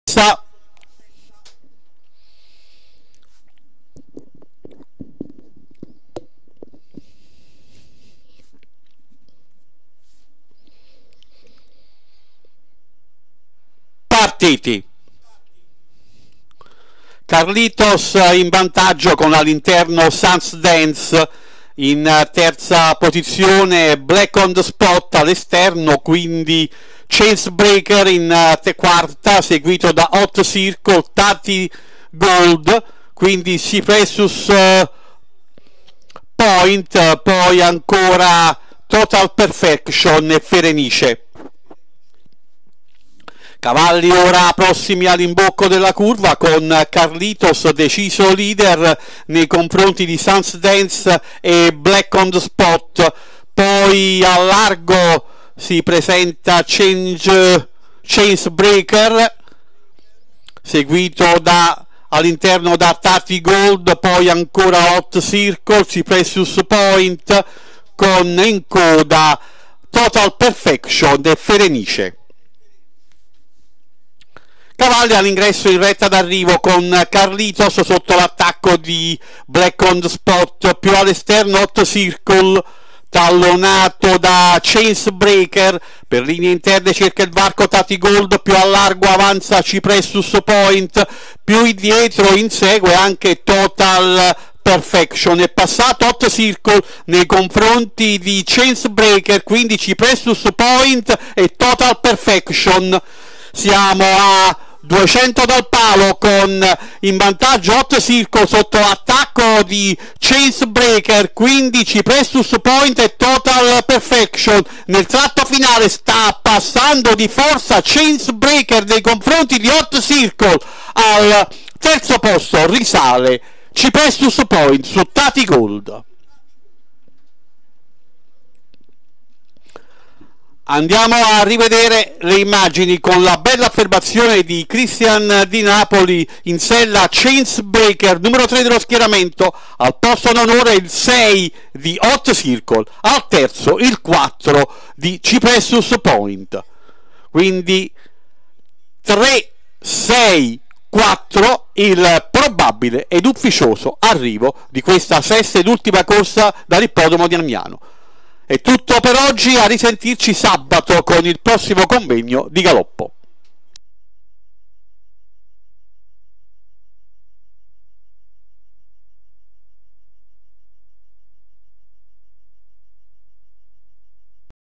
Partiti. Carlitos in vantaggio con all'interno Sans Dance in terza posizione, Black on the Spot all'esterno, quindi Chainsbreaker in quarta, seguito da Hot Circle, Tati Gold, quindi Cypressus Point, poi ancora Total Perfection e Ferenice. Cavalli ora prossimi all'imbocco della curva con Carlitos deciso leader nei confronti di Sans Dance e Black on the Spot, poi a largo si presenta Chainsbreaker seguito all'interno da Tati Gold, poi ancora Hot Circle, Cypressus Point con in coda Total Perfection e Ferenice. Cavalli all'ingresso in retta d'arrivo con Carlitos sotto l'attacco di Black on the Spot, più all'esterno Hot Circle tallonato da Chainsbreaker, per linee interne cerca il varco Tati Gold, più a largo avanza Cypressus Point, più indietro insegue anche Total Perfection. È passato Hot Circle nei confronti di Chainsbreaker, quindi Cypressus Point e Total Perfection. Siamo a 200 dal palo con in vantaggio Hot Circle sotto l'attacco di Chainsbreaker, quindi Cypressus Point e Total Perfection. Nel tratto finale sta passando di forza Chainsbreaker nei confronti di Hot Circle. Al terzo posto risale Cypressus Point su Tati Gold. Andiamo a rivedere le immagini con la bella affermazione di Christian Di Napoli in sella Chainsbreaker, numero 3 dello schieramento, al posto d'onore il 6 di Hot Circle, al terzo il 4 di Cypressus Point. Quindi 3, 6, 4 il probabile ed ufficioso arrivo di questa sesta ed ultima corsa dall'ippodromo di Agnano. È tutto per oggi, a risentirci sabato con il prossimo convegno di galoppo.